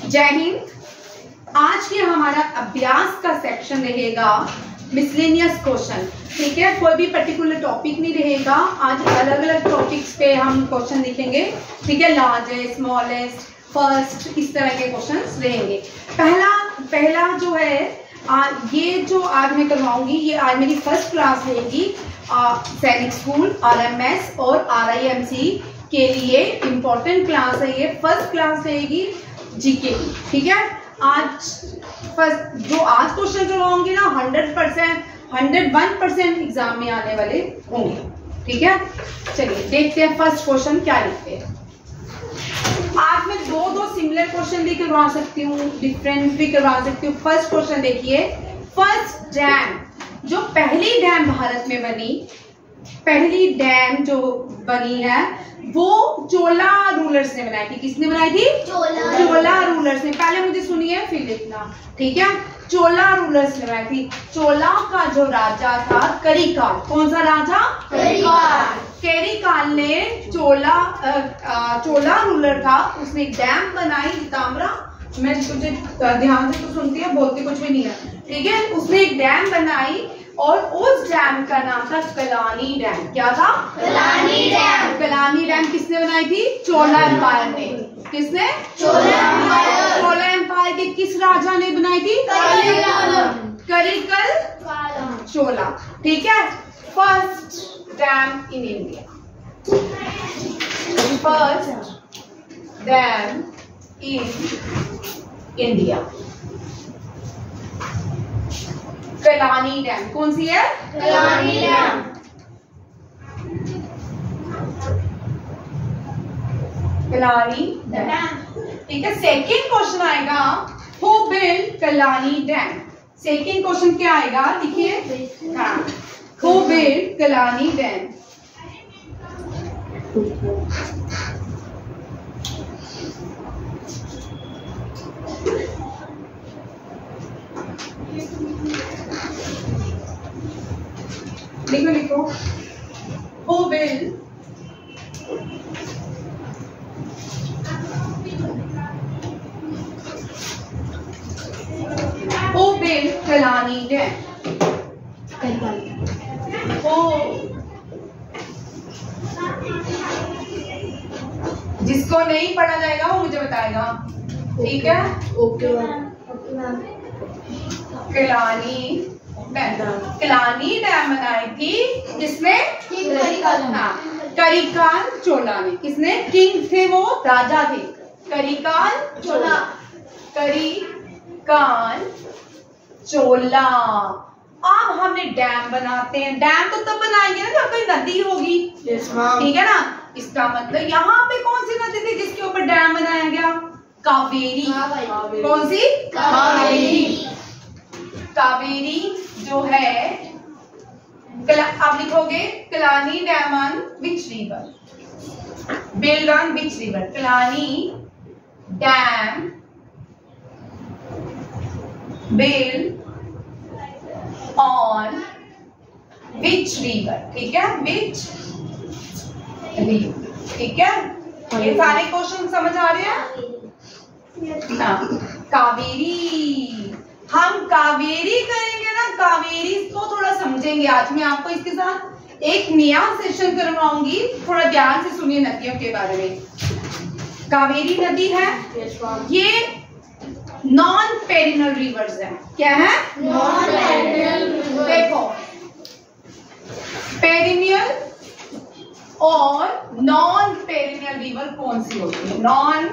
जय हिंद। आज के हमारा अभ्यास का सेक्शन रहेगा मिसलेनियस क्वेश्चन। ठीक है, कोई भी पर्टिकुलर टॉपिक नहीं रहेगा। आज अलग अलग टॉपिक्स पे हम क्वेश्चन लिखेंगे। ठीक है, लार्जेस्ट, स्मॉलेस्ट, फर्स्ट, इस तरह के क्वेश्चंस रहेंगे। पहला जो है ये जो आज मैं करवाऊंगी, ये आज मेरी फर्स्ट क्लास रहेगी सैनिक स्कूल, RMS और RIMC के लिए इम्पोर्टेंट क्लास है। ये फर्स्ट क्लास रहेगी जीके की। ठीक है, आज क्वेश्चन करवाऊंगी ना 101% एग्जाम में आने वाले होंगे। ठीक है, चलिए देखते हैं फर्स्ट क्वेश्चन क्या लिखते हैं। आज मैं दो सिमिलर क्वेश्चन भी करवा सकती हूँ, डिफरेंट भी करवा सकती हूँ। फर्स्ट क्वेश्चन देखिए, फर्स्ट डैम, जो पहली डैम भारत में बनी, पहली डैम जो बनी है वो चोला रूलर्स ने बनाई थी। किसने बनाई थी? चोला रूलर्स ने। पहले मुझे सुनिए फिर लिखना। ठीक है, चोला रूलर्स ने बनाई थी। चोला का जो राजा था करिकाल, कौन सा राजा? करिकाल ने चोला रूलर था, उसने एक डैम बनाई ताम्रा। मैं तुझे ध्यान से तो सुनती है, बोलती कुछ भी नहीं है। ठीक है, उसने एक डैम बनाई और उस डैम का नाम था कलानी डैम। क्या था? कलानी डैम। कलानी डैम किसने बनाई थी? चोला एम्पायर ने। किसने? चोला एम्पायर के किस राजा ने बनाई थी? करिकल चोला। ठीक है, first dam in India, first dam in India, Kallanai dam. कौन सी है? कलानी डैम। कलानी डैम। ठीक है, सेकेंड क्वेश्चन आएगा, who build Kallanai dam. Second question क्या आएगा? देखिए, हाँ, हु बिल्ड कलानी डैम। लिखो लिखो, who built कलानी डैम? जिसको नहीं पढ़ा जाएगा वो मुझे बताएगा। ठीक है, ओके मैम। कलानी डैम बनाई थी किसने? करिकाल चोला ने। किसने? किंग थे वो, राजा थे। करिकाल चोला। करिकाल चोला। अब हमने डैम बनाते हैं। डैम तो तब बनाएंगे ना जब कोई नदी होगी। ठीक है ना, इसका मतलब यहाँ पे कौन सी नदी थी जिसके ऊपर डैम बनाया गया? कावेरी। कौन सी? कावेरी। कावेरी जो है, आप लिखोगे Kallanai dam on which river, build on which river. Kallanai dam build on which river. ठीक है, विच रिवर। ठीक है, ये सारे क्वेश्चन समझ आ रहे हैं? हाँ, कावेरी। हम कावेरी करेंगे ना, कावेरी को थोड़ा समझेंगे। आज मैं आपको इसके साथ एक नया सेशन करवाऊंगी, थोड़ा ध्यान से सुनिए नदियों के बारे में। कावेरी नदी है, ये नॉन पेरिनल रिवर्स है। क्या है? Non perennial. देखो, पेरिनियल और नॉन पेरिनियल रिवर कौन सी होती है? नॉन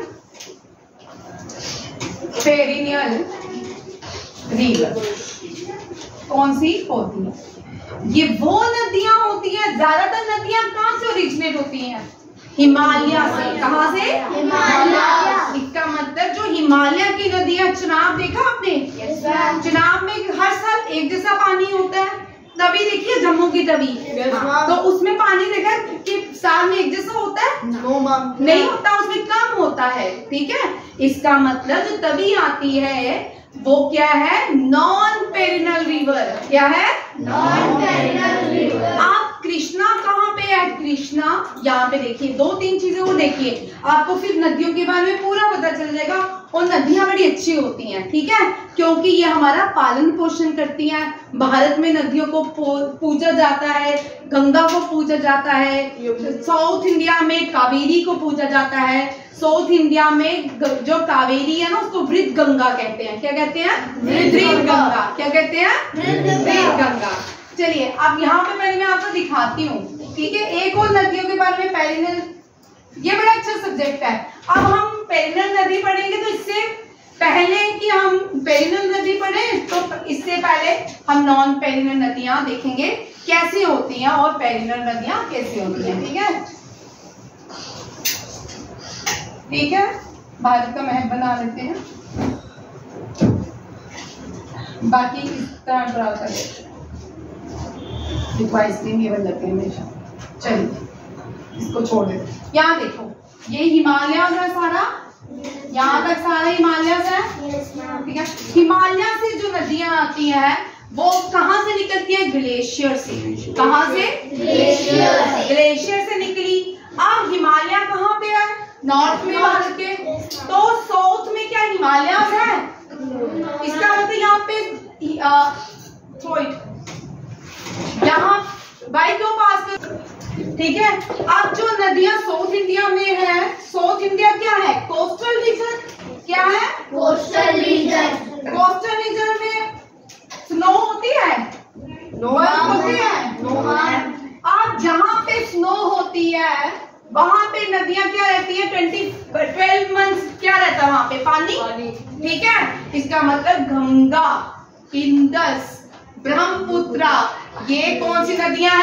पेरिनियल रिवर कौन सी होती है? ये वो नदियां होती हैं, ज्यादातर नदियां कहां से ओरिजिनेट होती हैं? हिमालय से। कहां से? हिमालय। इसका मतलब जो हिमालय की नदियां, चुनाव देखा आपने? चुनाव में हर साल एक जैसा पानी होता है। तभी देखिए जम्मू की तभी, तो उसमें पानी देखा कि साल में एक जैसा होता है? नहीं होता, उसमें कम होता है। ठीक है, इसका मतलब जो तभी आती है वो क्या है? Non perennial river. क्या है? Non perennial river. आप कृष्णा कहाँ पे है? कृष्णा यहाँ पे देखिए, 2-3 चीजें वो देखिए, आपको फिर नदियों के बारे में पूरा पता चल जाएगा। और नदियां बड़ी अच्छी होती हैं, ठीक है, क्योंकि ये हमारा पालन पोषण करती हैं। भारत में नदियों को पूजा जाता है, गंगा को पूजा जाता है, साउथ इंडिया में कावेरी को पूजा जाता है। साउथ इंडिया में जो कावेरी है ना उसको वृद्ध गंगा कहते हैं। क्या कहते हैं? वृद्ध गंगा। क्या कहते हैं? वृद्ध गंगा। चलिए अब यहाँ पे पहले मैं आपको दिखाती हूँ, ठीक है, एक और नदियों के बारे में। पेरिनल, ये बड़ा अच्छा सब्जेक्ट है। अब हम पेरिनल नदी पढ़ेंगे, तो इससे पहले कि हम पेरिनल नदी पढ़ें तो इससे पहले हम नॉन पेरिनल नदियां देखेंगे कैसी होती हैं और पेरिनल नदियां कैसी होती हैं, ठीक है? ठीक है, भारत का मैप बना लेते हैं, बाकी इस तरह ड्रा कर लेते हैं। आइसक्रीम ये बन जाते हैं हमेशा। चलिए इसको छोड़ देते। यहाँ देखो, ये हिमालय है सारा, यहाँ तक सारा हिमालय है, ठीक है। हिमालय से जो नदियां आती हैं वो कहाँ से निकलती है? ग्लेशियर से। कहाँ से? ग्लेशियर से निकली। अब हिमालय कहाँ पे है? नॉर्थ में भारत के। तो साउथ में क्या हिमालय है? इसका मतलब यहाँ पे यहाँ बाई क्यों पास कर, ठीक है। अब जो नदियां साउथ इंडिया में है, साउथ इंडिया क्या है? Coastal region. क्या है? Coastal region. कोस्टल रीजन में स्नो होती है, बर्फ होती है। अब जहाँ पे स्नो होती है वहां पे नदियां क्या रहती है? 12 मंथ्स क्या रहता है वहां पे? पानी, ठीक है। इसका मतलब गंगा, इंदस, ब्रह्मपुत्र, ये कौन सी नदियां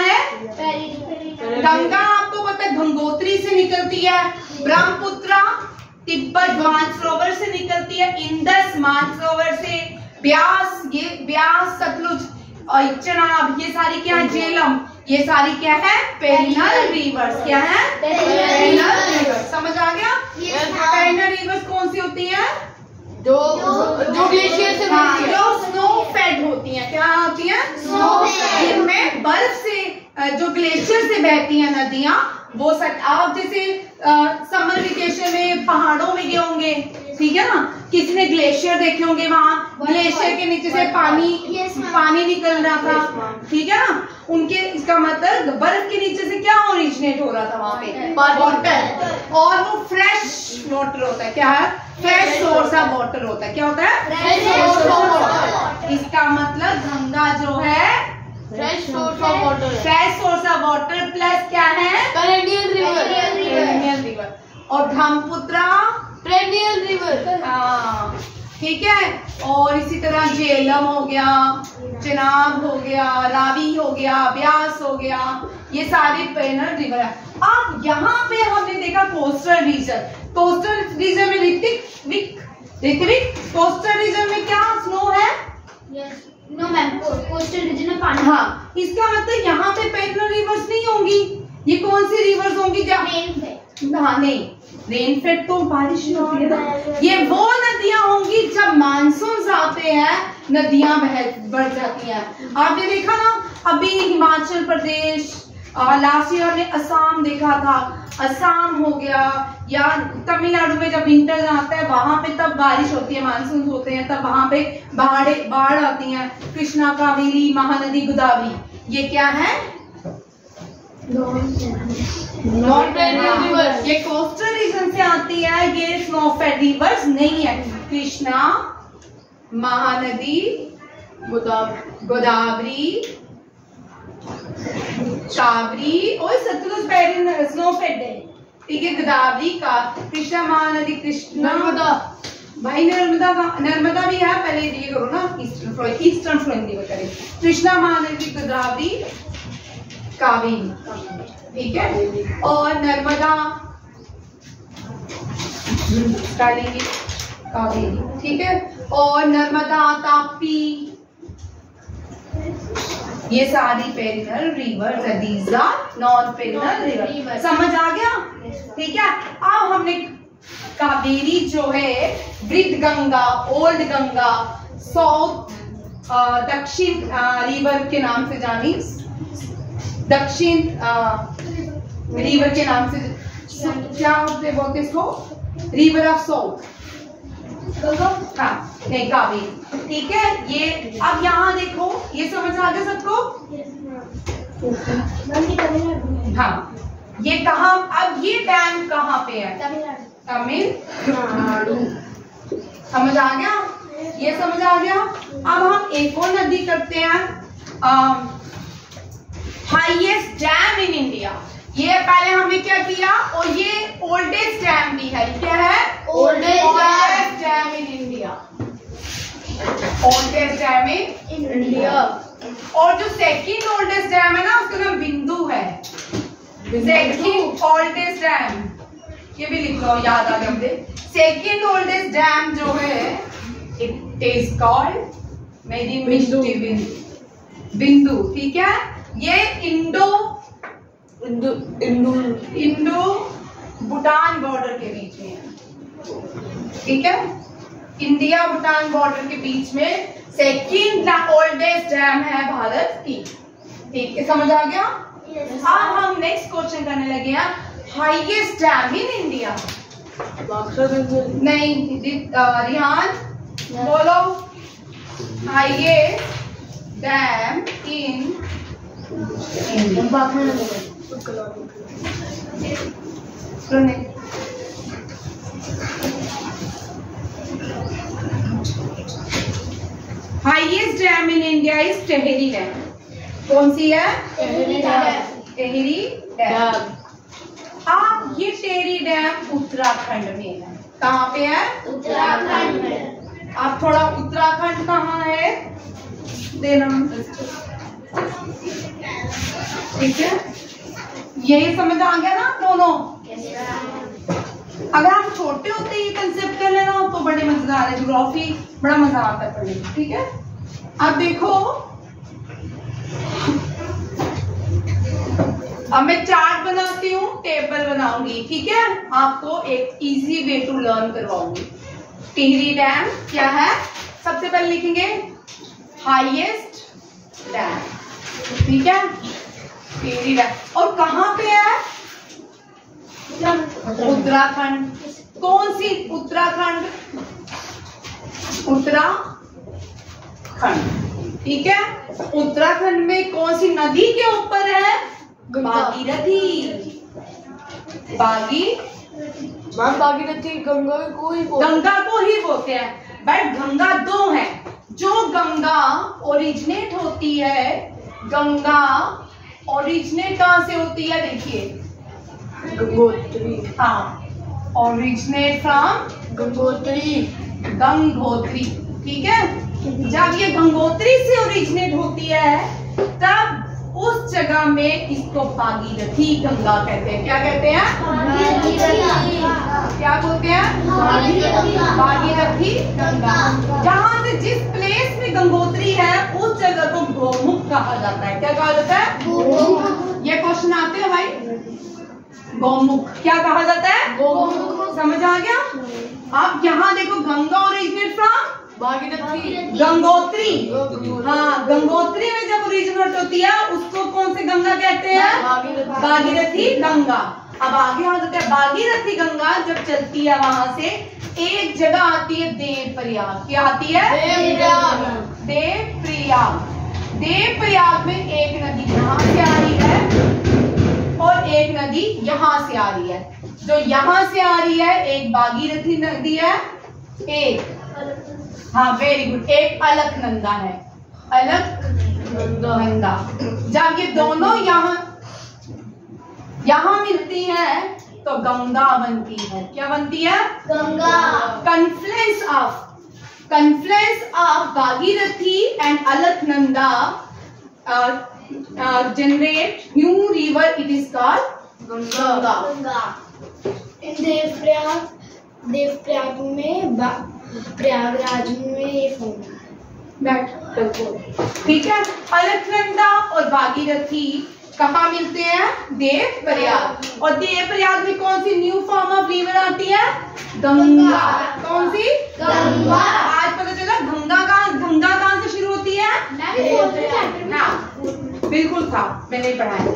हैं? गंगा आपको पता है गंगोत्री से निकलती है, ब्रह्मपुत्र तिब्बत मानसरोवर से निकलती है, इंदस मानसरोवर से, ब्यास, ये ब्यास, सतलुज और चनाब, ये सारी क्या है? झेलम, ये सारी क्या है? Perennial rivers. क्या है? Perennial rivers. समझ आ गया? पेरिनल रिवर्स कौन सी होती है? जो ग्लेशियर से बनती है, जो स्नो फेड होती हैं। क्या होती है? Snow fed. जिनमें बर्फ से जो ग्लेशियर से बहती हैं नदियां, वो आप जैसे समर वेकेशन में पहाड़ों में गए होंगे, ठीक है ना, किसी ने ग्लेशियर देखे होंगे, वहां ग्लेशियर के नीचे से पानी निकल रहा था, ठीक है ना, उनके, इसका मतलब बर्फ के नीचे से क्या ओरिजिनेट हो रहा था वहां पे? वाटर। और वो फ्रेश वाटर होता है। क्या है? फ्रेश सोर्स ऑफ वाटर होता है। क्या होता है? Fresh source of water. इसका मतलब गंगा जो है fresh source of water, fresh source of water plus क्या है? Perennial river. और ब्रह्मपुत्र पेरिनियल रिवर, ठीक है। और इसी तरह झेलम हो गया, चनाब हो गया, रावी हो गया, ब्यास हो गया, ये सारे पेरिनियल रिवर है। अब यहाँ पे हमने देखा कोस्टल रीजन। कोस्टल रीजन में ऋत्विक, कोस्टल रीजन में क्या स्नो है? नो मैम, कोस्टल रीजन में पानी। हाँ, इसका मतलब यहाँ पे पेरिनियल रिवर्स नहीं होंगी। ये कौन सी रिवर्स होंगी? हाँ नहीं, रेनफेड तो बारिश में होती है ना। ये वो नदियां होंगी जब मानसून आते हैं, नदियां बढ़ जाती हैं। आपने देखा ना, अभी हिमाचल प्रदेश, लास्ट ईयर हमने असम देखा था, असम हो गया, या तमिलनाडु में जब विंटर आता है वहां पे तब बारिश होती है, मानसून होते हैं, तब वहां पे बाढ़ आती है। कृष्णा, कावेरी, महानदी, गोदावरी, ये क्या है? Not perennial rivers. ये कोस्टल रीजन से आती है, ये स्नो फेड रिवर्स नहीं है। कृष्णा, महानदी, गोदावरी, कावेरी और सतलुज पेरिनियल स्नो फेड है, ठीक है। गोदावरी का, कृष्णा, महानदी, कृष्णा, भाई नर्मदा भी है, पहले ये करो ना, ईस्टर्न फ्लोइंग करें। कृष्णा, महानदी, गोदावरी, कावेरी, ठीक है। और नर्मदा, कावेरी, ठीक है। और नर्मदा, ताप्ती, ये सारी पेरिनियल रिवर्स है। These are non perennial river. समझ आ गया? ठीक है। अब हमने कावेरी जो है वृद्ध गंगा, ओल्ड गंगा, साउथ दक्षिण रिवर के नाम से जानी, दक्षिण रिवर के नाम से क्या बोलते इसको? रिवर ऑफ साउथ, हाँ नहीं कावेरी, ठीक है। ये अब यहाँ देखो, ये समझ आ गया सबको? हाँ, ये कहाँ, अब ये डैम कहाँ पे है? तमिलनाडु। समझ आ गया? ये समझ आ गया। अब हम एक और नदी करते हैं, हाईएस्ट डैम इन इंडिया। ये पहले हमने क्या किया, और ये ओल्डेस्ट डैम भी है। क्या है? Oldest dam in India. Oldest dam in India. और जो सेकंड ओल्डेस्ट डैम है ना, उसका नाम बिंदु है। सेकंड ओल्डेस्ट डैम, ये भी लिख लो, याद आ गया मुझे। सेकंड ओल्डेस्ट डैम जो है, इट इज कॉल्ड मेरी मिष्टी बिंदु, ठीक है। ये इंडो भूटान बॉर्डर के बीच में है, ठीक है। इंडिया भूटान बॉर्डर के बीच में सेकंड ओल्डेस्ट डैम है भारत की, ठीक है। समझ आ गया? अब हम नेक्स्ट क्वेश्चन करने लगे हैं, हाईएस्ट डैम इन इंडिया। नहीं रिहान बोलो, highest dam in highest dam in India is Tehri dam. कौन सी है? टेहरी डैम। अब ये टेहरी डैम उत्तराखंड में है। कहाँ पे है? उत्तराखंड में। अब थोड़ा उत्तराखंड कहाँ है देना, ठीक है। यही समझ आ गया ना दोनों? अगर हम छोटे होते ये कंसेप्ट कर लेना तो बड़े मजेदार है, ज्योग्राफी बड़ा मजा आता है पढ़ने में, ठीक है। अब देखो, अब मैं चार्ट बनाती हूँ, टेबल बनाऊंगी, ठीक है। आपको एक इजी वे टू लर्न करवाऊंगी। टिहरी डैम क्या है, सबसे पहले लिखेंगे हाईएस्ट डैम, ठीक है। टिहरी डैम और कहाँ पे है? उत्तराखंड। कौन सी उत्तराखंड? उत्तराखंड, ठीक है। उत्तराखंड में कौन सी नदी के ऊपर है? भागीरथी। भागीरथी गंगा को ही बोलते हैं, बट गंगा दो है। जो गंगा ओरिजिनेट होती है, गंगा ओरिजिनेट कहाँ से होती है? देखिए, गंगोत्री। हाँ, ओरिजिनेट फ्रॉम गंगोत्री, ठीक है। जब ये गंगोत्री से ओरिजिनेट होती है, तब उस जगह में इसको भागीरथी गंगा कहते हैं। क्या कहते हैं? क्या बोलते हैं? भागीरथी गंगा। जहाँ से जिस प्लेस में गंगोत्री है, उस जगह को गौमुख कहा जाता है। क्या कहा जाता है? गौमुख। ये क्वेश्चन आते हैं भाई, गौमुख क्या कहा जाता है? गौमुख। समझ आ गया? आप यहाँ देखो, गंगा ओरिजिनेट फ्रॉम भागीरथी, गंगोत्री। हाँ, गंगोत्री में जब ओरिजिनेट होती है, उसको कौन सी गंगा कहते हैं? भागीरथी गंगा। अब आगे आ जाता है, भागीरथी गंगा जब चलती है, वहां से एक जगह आती है देवप्रयाग। क्या आती है? देवप्रयाग। देवप्रयाग में एक नदी यहाँ से आ रही है और एक नदी यहाँ से आ रही है। जो यहाँ से आ रही है, एक भागीरथी नदी है, एक, हाँ वेरी गुड, एक अलकनंदा है। अलकनंदा। जब ये दोनों यहाँ मिलती है तो गंगा बनती है। क्या बनती है? Ganga. Confluence of Bhagirathi and Alaknanda generate new river, it is called Ganga. Devprayag में प्रयागराज में ये ठीक है। अलकनंदा और भागीरथी कहाँ मिलते हैं? देवप्रयाग। और देवप्रयाग में कौन सी न्यू फॉर्म ऑफ रिवर आती है? गंगा। कौन सी? गंगा। आज पता चला गंगा कहाँ से शुरू होती है? बिल्कुल था, मैंने पढ़ाया।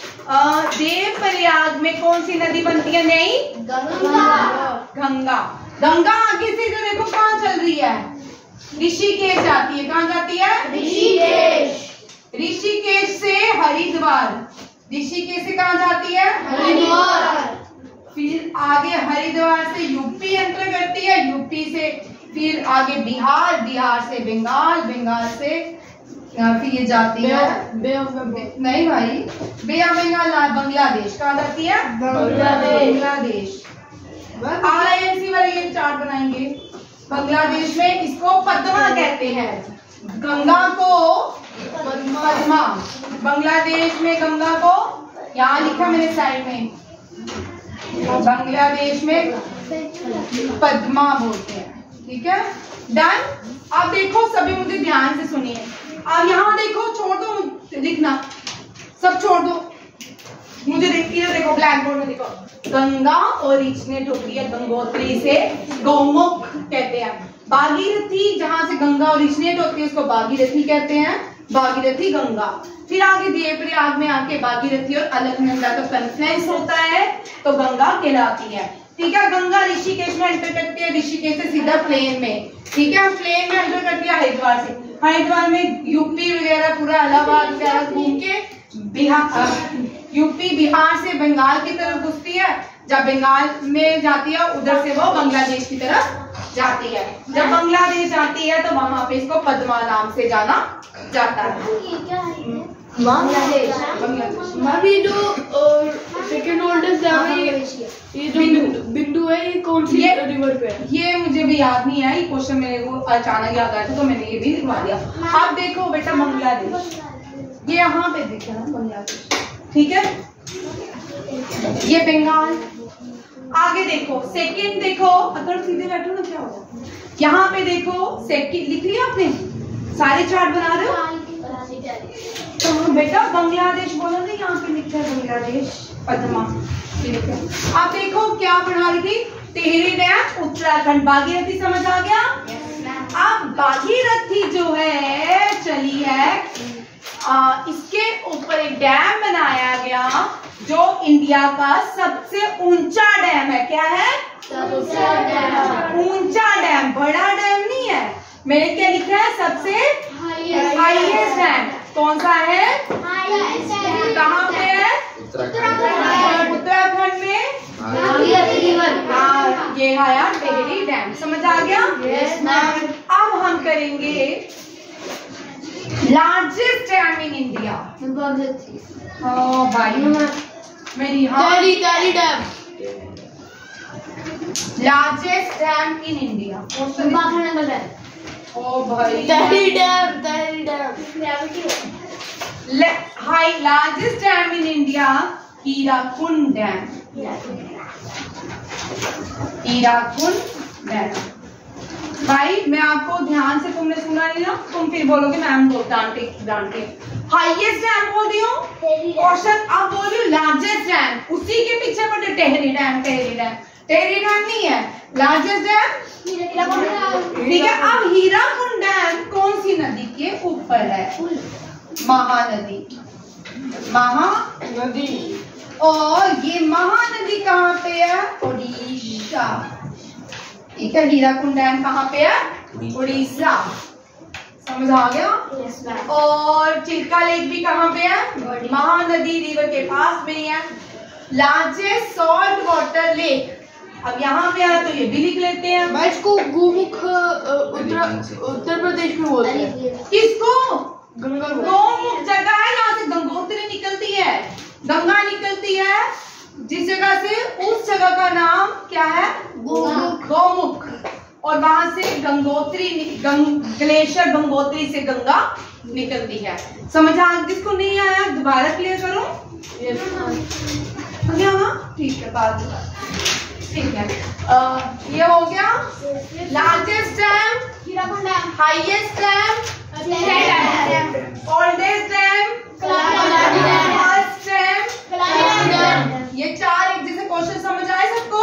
देवप्रयाग में कौन सी नदी बनती है? नहीं, गंगा। गंगा आगे से जो देखो कहाँ चल रही है, ऋषिकेश जाती है। कहाँ जाती है? ऋषिकेश। ऋषिकेश से हरिद्वार, ऋषिकेश से कहाँ जाती है? हरिद्वार। फिर आगे हरिद्वार से यूपी एंटर करती है, यूपी से फिर आगे बिहार, बिहार से बंगाल, बंगाल से फिर ये जाती है बे ऑफ बंगाल। नहीं भाई, बे ऑफ बंगाल बांग्लादेश। कहाँ जाती है? बांग्लादेश। RINC वाले ये चार्ट बनाएंगे। बांग्लादेश में इसको पद्मा कहते हैं, गंगा को पद्मा। बांग्लादेश में गंगा को यहाँ लिखा मैंने साइड में, बांग्लादेश में पद्मा बोलते हैं। ठीक है, डन। अब देखो सभी मुझे ध्यान से सुनिए। अब यहाँ देखो, छोड़ दो लिखना, सब छोड़ दो, मुझे देखती है। देखो ब्लैक बोर्ड में देखो, गंगा ओरिजिनेट होती है गंगोत्री से, गौमुख कहते हैं। भागीरथी जहां से गंगा ओरिजिनेट होती है उसको भागीरथी कहते हैं, भागीरथी गंगा। फिर आगे देवप्रयाग में आके भागीरथी और अलकनंदा का कन्फ्लुएंस होता है तो गंगा कहलाती है। ठीक है, गंगा ऋषिकेश में एंटर करती है, ऋषिकेश से सीधा प्लेन में। ठीक है, प्लेन में एंटर करती है हरिद्वार से, हरिद्वार में यूपी वगैरह पूरा इलाहाबाद वगैरह घूम के बिहार, यूपी बिहार से बंगाल की तरफ घुसती है। जब बंगाल में जाती है उधर से वो बांग्लादेश की तरफ जाती है। जब बांग्लादेश जाती है तो वहां पे इसको पद्मा नाम से जाना जाता है। बांग्लादेश। अभी जो सेकंड ओल्डेस्ट डैम है, ये जो बिंदु है, ये कौन सी रिवर पे है? ये मुझे भी याद नहीं है, ये क्वेश्चन मेरे को अचानक याद आया था तो मैंने ये भी लिखवा दिया। अब देखो बेटा बांग्लादेश, ये यहाँ पे देखो ना बांग्लादेश। ठीक है, ये बंगाल। आगे देखो सेकंड, देखो अगर सीधे बैठो ना क्या होगा। यहाँ पे देखो सेकंड लिख लिया आपने, सारे चार्ट बना रहे हो तो बेटा बांग्लादेश बोलो ना, यहाँ पे लिखा है बांग्लादेश पद्मा। आप देखो क्या पढ़ा रही थी, टिहरी डैम उत्तराखंड, भागीरथी समझ आ गया? अब भागीरथी जो है चली है, इसके ऊपर एक डैम बनाया गया जो इंडिया का सबसे ऊंचा डैम है। क्या है? ऊंचा डैम, बड़ा डैम नहीं है। मैंने क्या लिखा है? सबसे हाईएस्ट डैम। कौन सा है? कहाँ पे है? उत्तराखंड में। ये आया टिहरी डैम, समझ आ गया? अब हम करेंगे लार्जेस्ट डैम इन इंडिया। भाई मेरी Tehri dam. Largest dam in India. ओ भाई Tehri dam. High largest dam in India Hirakud dam. Hirakud dam. भाई मैं आपको ध्यान से, तुमने सुना नहीं ना, तुम फिर बोलोगे मैम डांटे। हाईएस्ट डैम बोल रही हूँ, क्वेश्चन अब बोल रही हूँ लार्जेस्ट डैम, उसी के पीछे पड़े टेहरी डैम। टेहरी डैम नहीं है, लार्जेस्ट डैम। ठीक है, अब हीराकुंड डैम कौन सी नदी के ऊपर है? महानदी। महानदी। और ये महानदी कहाँ पे है? उड़ीसा। ठीक है, हीराकुंड डैम कहाँ पे है? उड़ीसा। समझ आ गया? और चिल्का लेक भी कहाँ पे है? महानदी रिवर के पास में ही है। Largest salt water lake. अब यहाँ पे आया तो ये भी लिख लेते हैं। मैं इसको गोमुख उत्तर प्रदेश में बोलते हैं। किसको? गंगा। गोमुख जगह है, यहाँ से गंगोत्री निकलती है, गंगा निकलती है जिस जगह से, उस जगह का नाम क्या है? गोमुख। और वहां से गंगोत्री, ग्लेशियर गंगोत्री से गंगा निकलती है। समझ आ? जिसको नहीं आया दोबारा क्लियर करो। ठीक है, बात ठीक है। ये हो गया largest dam, highest dam, oldest dam, first dam. ये चार एक जैसे क्वेश्चन समझ आए सबको?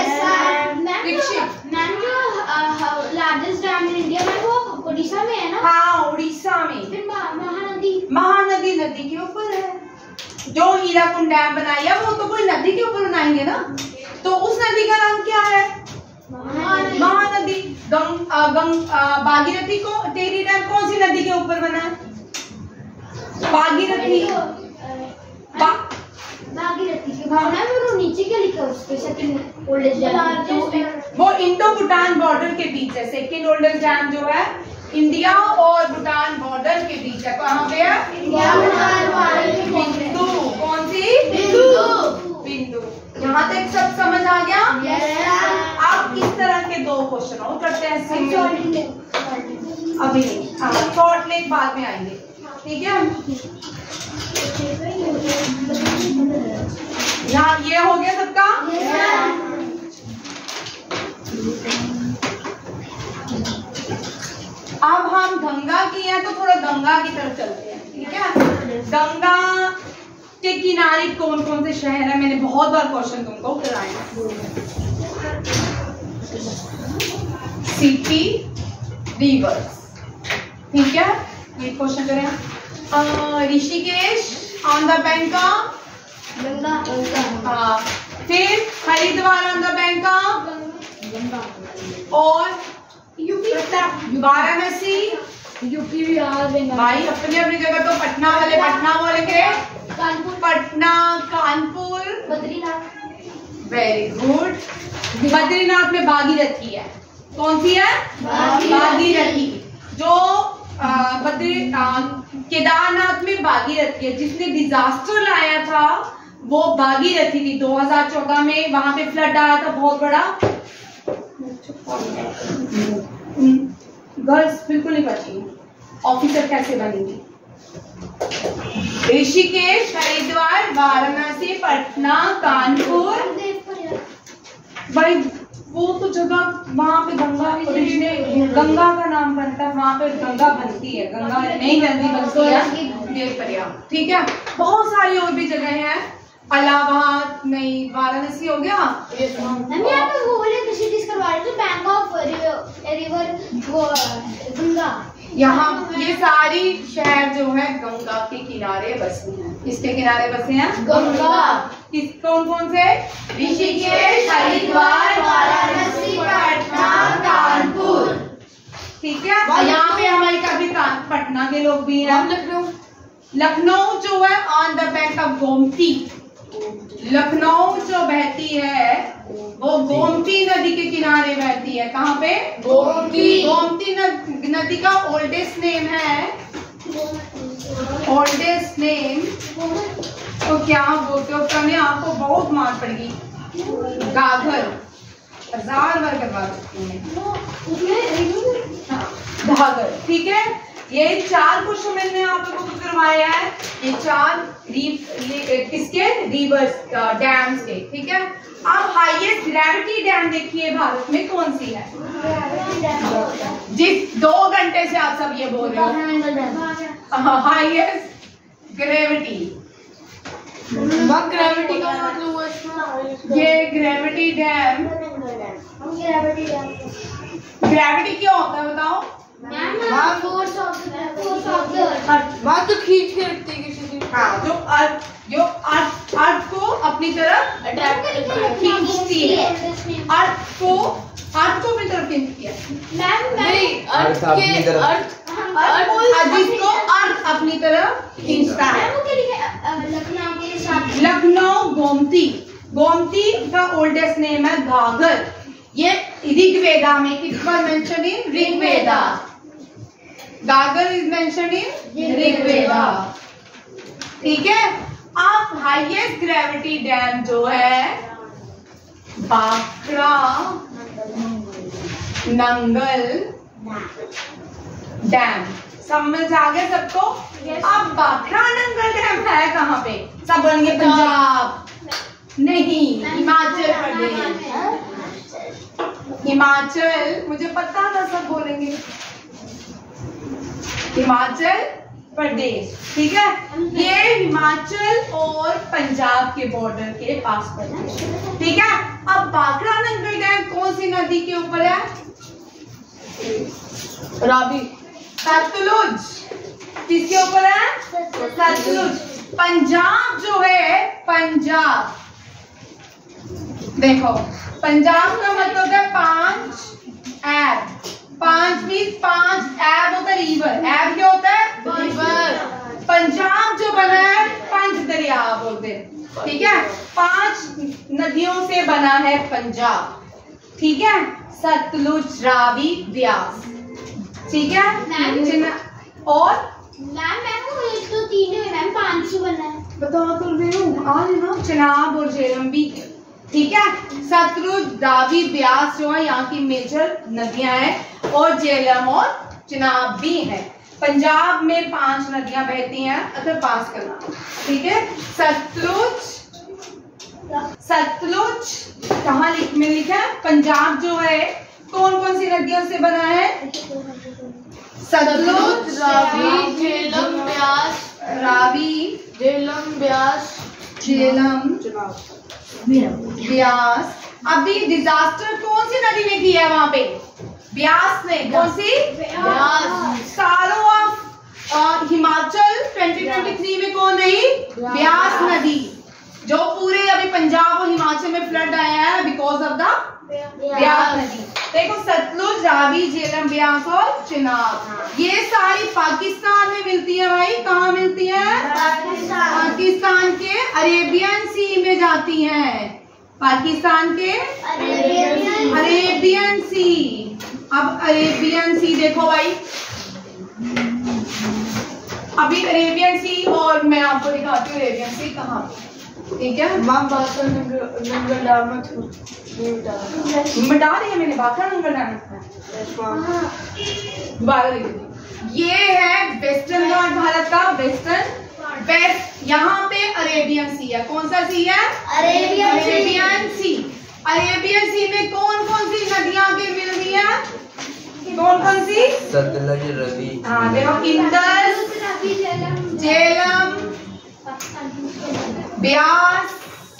मैम जो लार्जेस्ट डैम इन इंडिया में वो उड़ीसा में है ना? हाँ, उड़ीसा में। फिर महानदी। महानदी नदी के ऊपर है। जो हीराकुंड डैम बनाया वो तो कोई नदी के ऊपर बनाएंगे ना, तो उस नदी का नाम क्या है? भागीरथी को टेहरी डैम कौन सी नदी के ऊपर बना है? भागीरथी भागीरथी के भावना में वो नीचे क्या लिखा है उसके सेकंड ओल्डेस्ट डैम? वो इंडो भूटान बॉर्डर के बीच है। सेकंड ओल्डेस्ट डैम जो है इंडिया और भूटान बॉर्डर के बीच है। कहाँ पे है? इंडिया भूटान बिंदु। कौन सी? बिंदु। यहाँ तक सब समझ आ गया? अब इस तरह के 2 क्वेश्चन और करते हैं अभी नहीं, शॉर्ट लेग बाद में आएंगे, ठीक है? यहाँ ये हो गया सबका? अब हम गंगा की हैं तो थोड़ा गंगा की तरफ चलते हैं, ठीक है? गंगा के किनारे कौन कौन से शहर है? मैंने बहुत बार क्वेश्चन तुमको कराए हैं। सिटी, रिवर्स, ठीक है? ये क्वेश्चन करें। Rishikesh on the bank of Ganga. हाँ, फिर Haridwar on the bank of Ganga और यूपी वाराणसी यूपी बिहार भाई अपनी अपनी जगह। तो पटना वाले पटना बोलेंगे, कानपुर, पटना, कानपुर, बद्रीनाथ। Very good. बद्रीनाथ में भागीरथी है। कौन सी है? भागीरथी। जो केदारनाथ में भागीरथी है। जिसने डिजास्टर लाया था वो भागीरथी थी। 2014 में वहां पे फ्लड आया था बहुत बड़ा। गर्ल्स बिल्कुल नहीं बची, ऑफिसर कैसे बनेंगी? ऋषिकेश, हरिद्वार, वाराणसी, पटना, कानपुर। भाई वो तो जगह वहां पे गंगा गंगा का नाम बनता है, वहां पे गंगा बनती है। गंगा नहीं नदी बनती है देवप्रयाग, ठीक है? बहुत सारी और भी जगह हैं। इलाहाबाद नहीं, वाराणसी हो गया। हम यहाँ पे वो बोले किसी चीज करवा रहे थे, बैंक ऑफ रिवर वो गंगा। यहाँ ये सारी शहर जो है गंगा के किनारे बसे हैं। किसके किनारे बसे हैं? गंगा। किस कौन कौन से? ऋषिकेश, हरिद्वार, वाराणसी, पटना, कानपुर, ठीक है? यहाँ पे हमारे काफी पटना के लोग भी हैं। लखनऊ जो है on the bank of Gomti. Lucknow जो बहती है वो गोमती नदी के किनारे बहती है। कहाँ पे? गोमती। गोमती नदी का ओल्डेस्ट नेम है, ओल्डेस्ट नेम तो क्या बोलते हो? कने आपको बहुत मार पड़ेगी। घाघर, 1000 बार करवा सकती हैं। घाघर, ठीक है? ये 4 क्वेश्चन मैंने आप लोगों को करवाया है। ये 4 किसके? रिवर्स डैम्स के, ठीक है? अब हाईएस्ट ग्रेविटी डैम देखिए भारत में कौन सी है? जिस 2 घंटे से आप सब ये बोल रहे हो हाईएस्ट ग्रेविटी। ग्रेविटी का मतलब ये ग्रेविटी डैम, ग्रेविटी क्या होता है बताओ? Force of the earth. बात तो खींच के रखती है किसी चीज। हाँ, जो अर्थ को अपनी तरफ खींचती है। अर्थ को अपनी तरफ खींचती है। अर्थ अपनी तरफ, जिसको अर्थ अपनी तरफ खींचता है। लखनऊ के साथ लखनऊ गोमती। गोमती का ओल्डेस्ट नेम है घाघर। ये ऋग्वेदा में किसका mention in? Rigveda. Ghaghar is mention in Rigveda, ठीक है? अब हाईएस्ट ग्रेविटी डैम जो है बाकरा नंगल डैम। समझ आ गया सबको? अब बाकरा नंगल डैम है कहाँ पे? सब बोलेंगे पंजाब नहीं, हिमाचल प्रदेश। हिमाचल, मुझे पता था सब बोलेंगे हिमाचल प्रदेश, ठीक है? ये हिमाचल और पंजाब के बॉर्डर के पास पड़ता है, ठीक है? अब बाकरा नंगल डैम कौन सी नदी के ऊपर है? रावी, सतलुज। किसके ऊपर है? सतलुज। पंजाब जो है, पंजाब देखो, पंजाब का मतलब है 5 ऐप। बना है पंजाब, ठीक है, सतलुज रावी ब्यास, ठीक है। और मैम मैम 1 2 3 है मैम, 5 बना है। बता तो रही हूँ, आज ना चिनाब और झेलम भी, ठीक है। सतलुज रावी ब्यास जो है यहाँ की मेजर नदियां हैं, और झेलम और चिनाब भी है। पंजाब में 5 नदियां बहती हैं, अगर पास करना, ठीक है। सतलुज कहाँ में लिखा है? पंजाब जो है कौन कौन सी नदियों से बना है? सतलुज, रावी, झेलम, ब्यास, रावी, झेलम, ब्यास, झेलम, ब्यास। अभी डिजास्टर कौन सी नदी ने किया है वहां पे? ब्यास ने। कौन सी? ब्यास। सालों ऑफ हिमाचल 2023 में कौन रही? ब्यास नदी, जो पूरे अभी पंजाब और हिमाचल में फ्लड आया है बिकॉज ऑफ द ब्यास नदी। देखो, सतलुज, रावी, झेलम, ब्यास और चिनाब, ये सारी पाकिस्तान में मिलती है भाई। कहाँ मिलती है? पाकिस्तान के अरेबियन सी में जाती हैं। पाकिस्तान के अरेबियन सी। अब अरेबियन सी देखो भाई, अभी अरेबियन सी, और मैं आपको दिखाती हूँ अरेबियन सी कहाँ, ठीक है। मिटा रही है मैंने, बाखरा नंबर डालना। ये है वेस्टर्न घाट भारत का, वेस्टर्न वेस्ट। यहाँ पे अरेबियन सी है। कौन सा सी है? अरेबियन सी। अरेबियन सी में कौन कौन सी नदियां आगे मिल रही है? कौन कौन सी? सतलुज, रवि, हाँ देखो, इंदस, झेलम, ब्यास,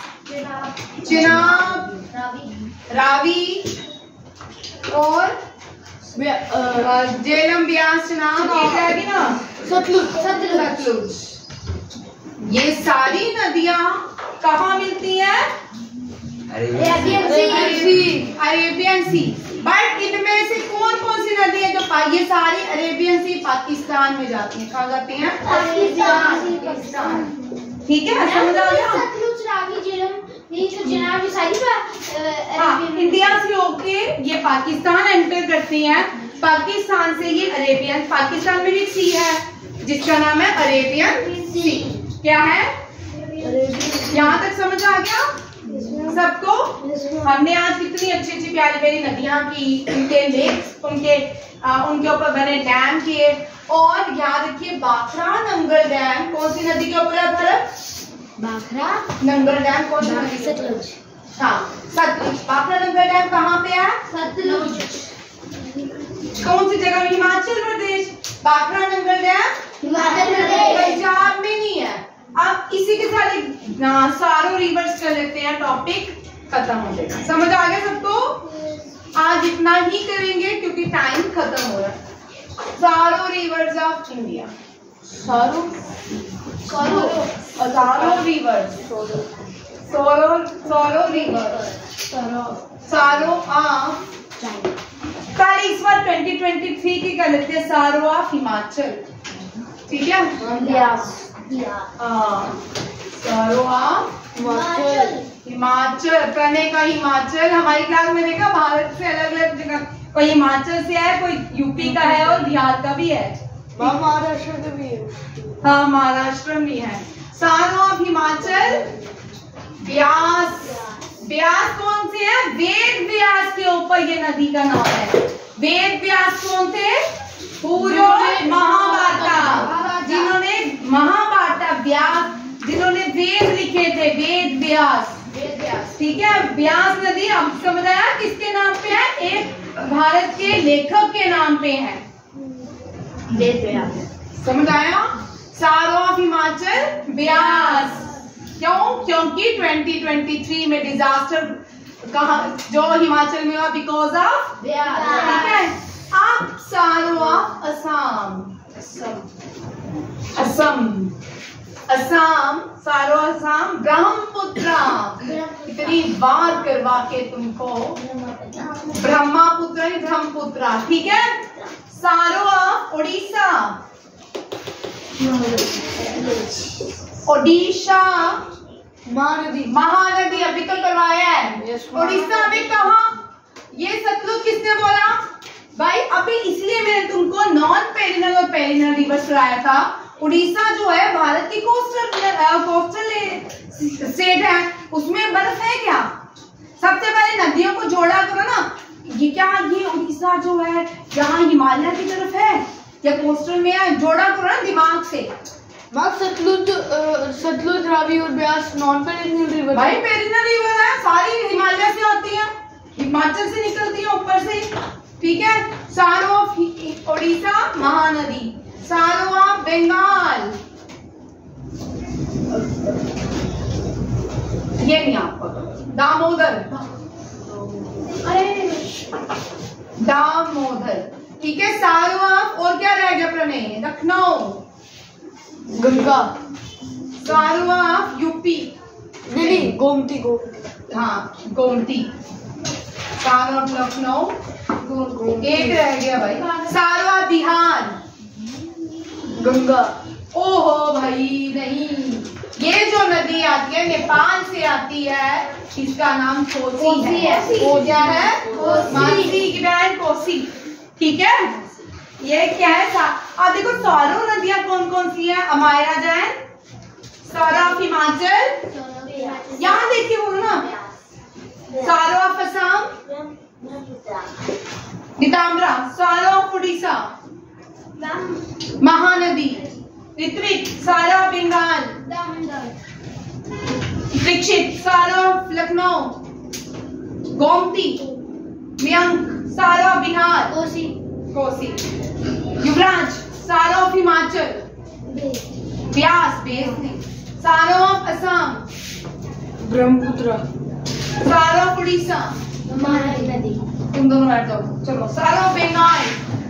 चिनाब, रावी और झेलम, ब्यास, चिनाब, एक रहेगी ना सतलुज। ये सारी नदियां कहाँ मिलती हैं? Arabian C. बट इनमें से कौन कौन सी नदी है जो ये सारी अरेबियन सी पाकिस्तान में जाती हैं? कहाँ जाती हैं? पाकिस्तान। ठीक है, समझ आ गया? सतलुज, रावी, झेलम, ये जो चिनाब, ये सारी इंडिया से होके ये पाकिस्तान एंटर करती हैं। पाकिस्तान से ये अरेबियन, पाकिस्तान में भी सी है जिसका नाम है अरेबियन सी। क्या है? यहाँ तक समझ आ गया सबको? हमने आज कितनी अच्छी अच्छी प्यारी प्यारी नदियां की, उनके लेक्स, उनके ऊपर बने डैम किए। और याद रखिए, बाखरा नंगल डैम कौन सी नदी के ऊपर है? बाखरा नंगल डैम कौन सी नदी? सतलुज। हाँ, सतलुज। बाखरा नंगल डैम कहाँ पे है? सतलुज। कौन सी जगह? हिमाचल प्रदेश। बाखरा नंगल डैम हिमाचल प्रदेश, पंजाब में नहीं है। अब इसी के साथ सारो रिवर्स कर लेते हैं, टॉपिक खत्म हो जाएगा। समझ आ गया सबको? आज इतना ही करेंगे क्योंकि टाइम खत्म हो रहा है। Sorrow rivers of India, sorrow rivers, sorrow of. कल इस बार 2023 की कर लेते हैं, सारो ऑफ हिमाचल, ठीक है? Sorrow of Himachal. प्रणय का हिमाचल, हमारी क्लास में देखा भारत से अलग अलग जगह, कोई हिमाचल से है, कोई यूपी का है और बिहार का भी है। महाराष्ट्र का भी है। हाँ, महाराष्ट्र में है। Sorrow of Himachal. ब्यास, ब्यास कौन से है? वेद व्यास के ऊपर ये नदी का नाम है। वेद व्यास कौन थे? पूर्व महाभारत, जिन्होंने महाभारत व्यास, जिन्होंने वेद लिखे थे, वेद व्यास, ठीक है। व्यास नदी अब समझ आया किसके नाम पे है? एक भारत के लेखक के नाम पे है, वेद व्यास। समझ आया? सारो ऑफ हिमाचल, व्यास। क्यों? क्योंकि 2023 में डिजास्टर कहाँ जो हिमाचल में हुआ बिकॉज ऑफ व्यास, ठीक है। अब सारो ऑफ असम, असम, सारो असम, ब्रह्मपुत्रा। इतनी बार करवा के तुमको ब्रह्मपुत्र नहीं ब्रह्मपुत्रा, ठीक है। Sorrow of Orissa, Odisha, Mahanadi. महानदी अभी तो करवाया है। Yes, उड़ीसा में कहा? ये सतलुज किसने बोला भाई? अभी इसलिए मैंने तुमको नॉन पेरिनल और पेरिनल रिवर्स कराया था। उड़ीसा जो है भारत की कोस्टल स्टेट है, उसमें बर्फ है क्या? सबसे पहले नदियों को जोड़ा करो ना। ये क्या, ये उड़ीसा जो है यहाँ हिमालय की तरफ है या कोस्टल में है? जोड़ा करो ना दिमाग से। सतलुज, रावी और ब्यास नॉन पेरिनल रिवर। भाई पेरिनल रिवर है, सारी हिमालय से आती है, हिमाचल से निकलती है ऊपर से, ठीक है। सारो ऑफ उड़ीसा महानदी, सारो ऑफ बंगाल, ये नहीं आपको, दामोदर, दामोदर, ठीक है। सारो ऑफ, और क्या रह गया प्रणय? लखनऊ, गंगा। सारो ऑफ यूपी, नहीं, गोमती। हाँ गोमती। सारो ऑफ लखनऊ, एक रह गया भाई। सारो ऑफ बिहार, गंगा। ओहो भाई नहीं, ये जो नदी आती है नेपाल से आती है, इसका नाम कोसी है। वो क्या है? मानसी की बहन कोसी, ठीक है। ये क्या है? अब देखो सारो नदियां कौन कौन सी है? अमायरा जैन, सारो ऑफ हिमाचल, यहाँ देखिए बोलो ना, सारो ऑफ असम, निताम्रा, सारो ऑफ उड़ीसा, महानदी, ऋत्विक, सारो ऑफ बंगाल, दीक्षित, सारो ऑफ लखनऊ, गोमती, मयंक, सारो ऑफ बिहार, कोसी, युवराज, सारो ऑफ हिमाचल, व्यास, सारो ऑफ असम, ब्रह्मपुत्र, सारो ऑफ उड़ीसा, महानदी। तुम दोनों बैठ जाओ, चलो। सारो ऑफ बंगाल,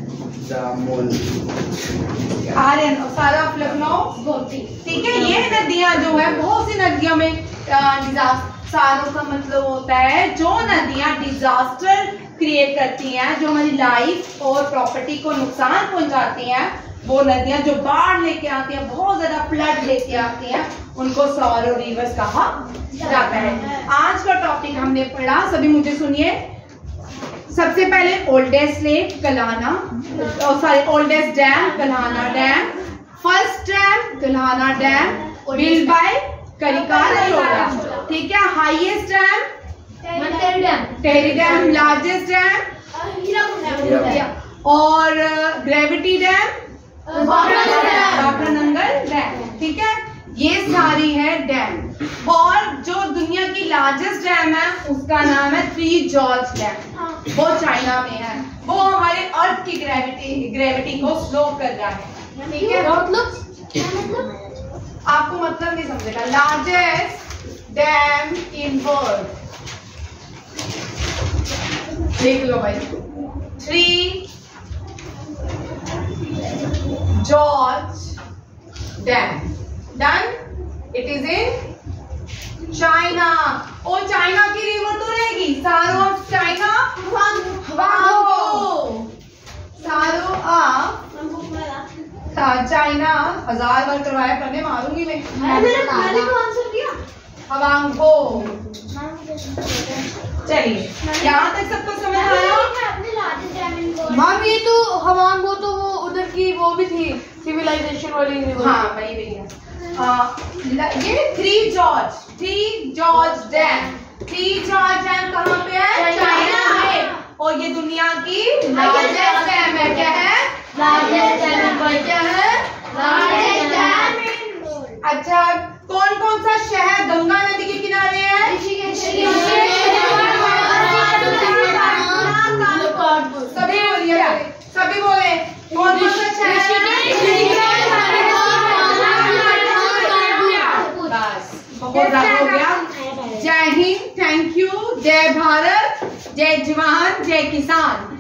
आर्यन, और सारो ऑफ लखनऊ, ठीक है। ये नदियां जो है, बहुत सी नदियों में सारो का मतलब होता है जो नदियां डिजास्टर क्रिएट करती हैं, जो हमारी लाइफ और प्रॉपर्टी को नुकसान पहुंचाती हैं, वो नदियां जो बाढ़ लेके आती हैं, बहुत ज्यादा फ्लड लेके आती हैं, उनको सारो रिवर्स कहा जाता है। आज का टॉपिक हमने पढ़ा, सभी मुझे सुनिए। सबसे पहले oldest lake Kalhana, sorry oldest dam Kalhana dam, first dam Kalhana dam, build by करिकार Chopra, ठीक है। हाईएस्ट डैम टेरी डैम, लार्जेस्ट डैम, और ग्रेविटी डैम बाखरानंगल डैम, ठीक है। ये सारी है डैम। और जो दुनिया की लार्जेस्ट डैम है उसका नाम है 3 जॉर्ज डैम, वो चाइना में है। वो हमारे अर्थ की ग्रेविटी को स्लो कर रहा है, ठीक है। मतलब आपको मतलब नहीं समझेगा। लार्जेस्ट डैम इन वर्ल्ड, देख लो भाई, 3 gorge dam, done. It is in China. और चाइना की रिवर तो रहेगी, sorrow of China, sorrow of China. 1000 बार करवाया, करने मारूंगी मैं। हवांगो। चलिए, यहाँ तक सबको समझ आया? मैम ये तो हवांगो तो वो उधर की वो भी थी सिविलाइजेशन वाली रिवर। हाँ वही भैया। ये 3 जॉर्ज डैम, 3 जॉर्ज डैम कहाँ पे है? चाइना में। और ये दुनिया की लार्जेस्ट डैम है। क्या है? Largest dam. क्या है? Largest dam. अच्छा, कौन कौन सा शहर गंगा नदी के किनारे है? सभी बोलिए, सभी बोले। कौन कौन सा शहर? बस बहुत ज्यादा हो गया। जय हिंद, थैंक यू, जय भारत, जय जवान, जय किसान।